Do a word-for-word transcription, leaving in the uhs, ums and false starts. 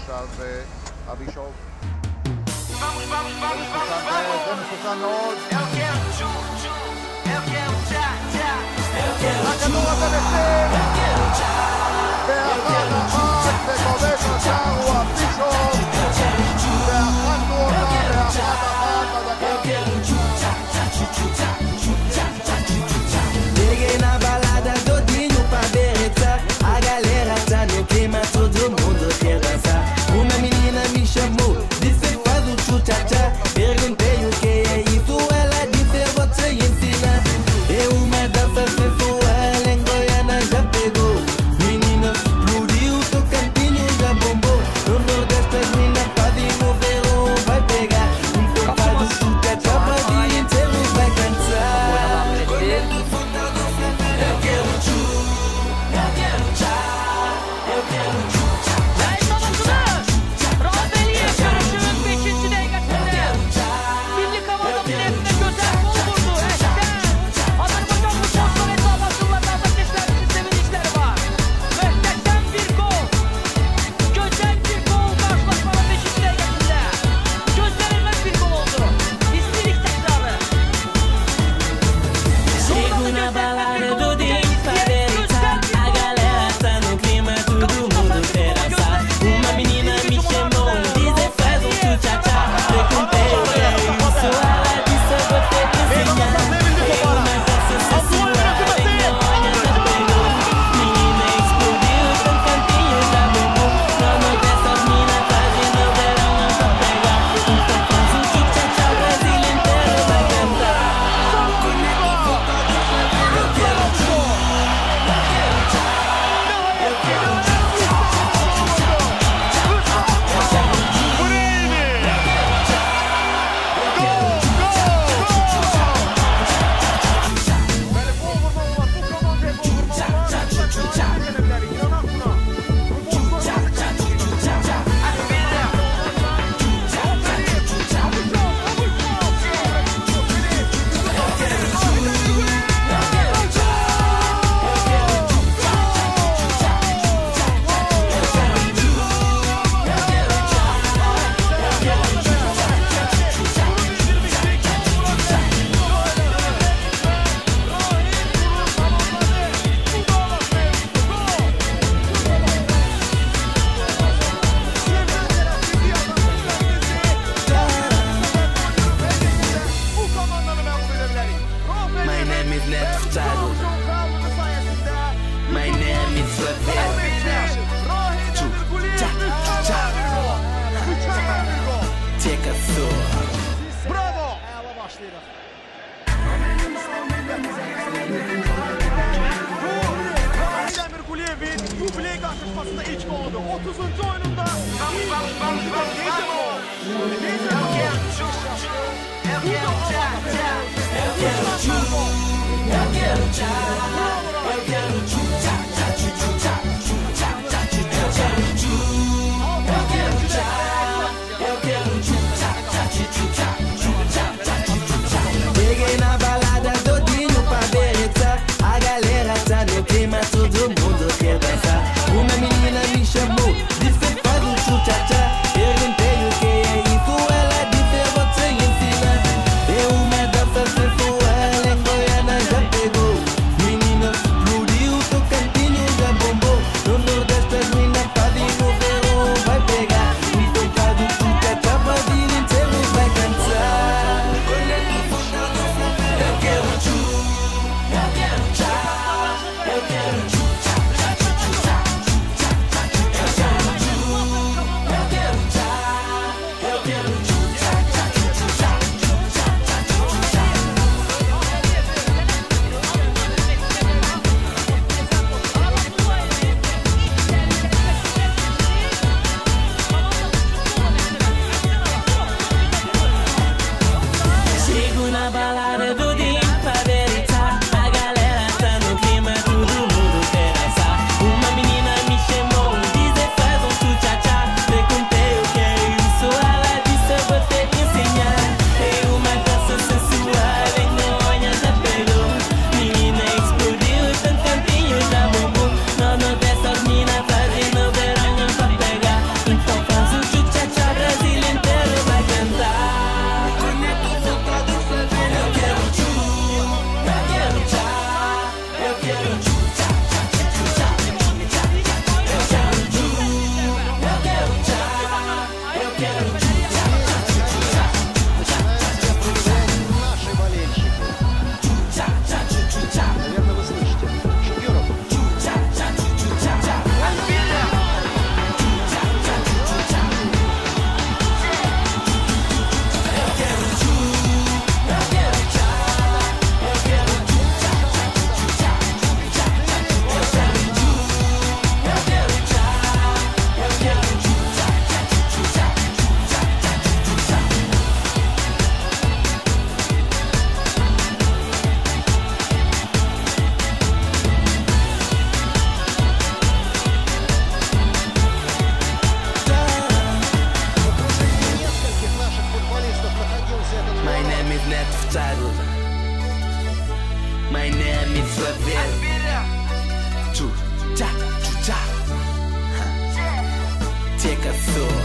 עכשיו אבי שוב. Vamos, vamos, vamos, vamos, זה vamos! מסוכן מאוד. Eu quero tchu, tchu, eu quero tchá, tchá. Eu quero הכדור הזה בפנים! באחד אחת וכובש השער הוא אבי שוב. ואחדנו אותה באחד אחת בדקה. Cheguei na balada todinho pra berretar. A galera tá no clima, todo mundo quer dançar. Uma menina me chamou, disse faz o tchu-tcha-tcha. Perguntei o que é isso, ela disse eu vou te ensinar. É uma dança sensual, em Goiânia já pegou. Menina explodiu, Tocantinho já bombou. No Nordeste as meninas fazem o verão, vai pegar. Então faz o tchu-tcha-tcha, o Brasil inteiro vai cantar. Eu quero tchu, eu quero tchá, eu quero tchu, tchá, tchá, Rabeli'ye görüşünün beşinci dakikasında milli kavanoz biletine güzel gol vurdu. Eşten Azerbaycan futbol hesabasında ateşlerinin sevinçleri var. Muhteşem bir gol. Güzel bir gol karşılaşmanın beşinci dakikasında. Gösterilmez bir gol oldu. İstilik tekrarı. Chego na balada do dia pra berretar. A galera tá no clima, todo mundo quer dançar. Uma menina me chamou, disse faz um tchu-tcha-tcha. Perguntei o que é isso, ela disse eu vou te ensinar. É uma dança sensual, em Goiânia já pegou. Menina explodiu, Tocantinho já bombou. No Nordeste as minas fazem no verão, não vai pegar. Então faz um tchu-tcha-tcha, o Brasil inteiro vai cantar. Eu quero tchu, eu quero tchá, eu quero tchu, tchá, tchá, tchá, My name is Neto Thiago. My name is Flavio. Tchu, tchá, tchá. Take a soul. Bravo! Ela başlayalım. Demir Kuliyev'in dubley karşılaşmasında ilk oldu. otuzuncu oyununda Vamos, vamos, vamos, vamos, vamos! Eu quero tchu, tchu, eu quero tchá, tchá. Eu quero tchu, eu quero tchá, eu quero tchu, tchá, tchá, tchu, tchu, tchá, tchu, tchá, tchá, tchu. Eu quero tchu, eu quero tchá, eu quero tchu, tchá, tchá, tchu, tchu, tchá, tchu, tchá, tchá, tchu, tchu, tchá. Cheguei na balada todinho pra berretar. A galera tá no clima, todo mundo quer dançar. Uma menina me chamou, disse faz um tchu-tcha-tcha. Perguntei o que é isso, ela disse eu vou te ensinar. É uma dança sensual, em Goiânia já pegou. is not title. My name is Flavell. Chu cha chu cha. Take a soul.